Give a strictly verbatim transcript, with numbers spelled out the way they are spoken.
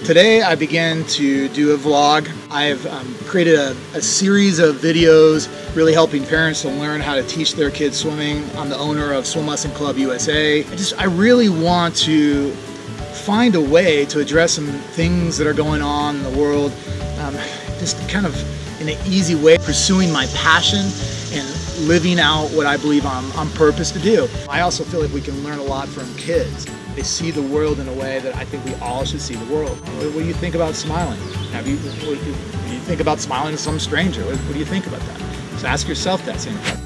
Today I began to do a vlog. I've um, created a, a series of videos really helping parents to learn how to teach their kids swimming. I'm the owner of Swim Lesson Club U S A. I just I really want to find a way to address some things that are going on in the world, um, just kind of in an easy way, pursuing my passion and living out what I believe I'm on purpose to do. I also feel like we can learn a lot from kids. They see the world in a way that I think we all should see the world. What, what do you think about smiling? Have you, what, do you think about smiling to some stranger? What, what do you think about that? So ask yourself that same question.